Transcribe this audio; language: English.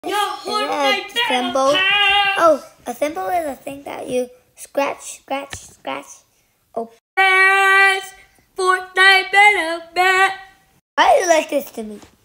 Is that a thimble? Oh, a thimble is a thing that you scratch. Oh, Fortnite better bet. why do you like this to me?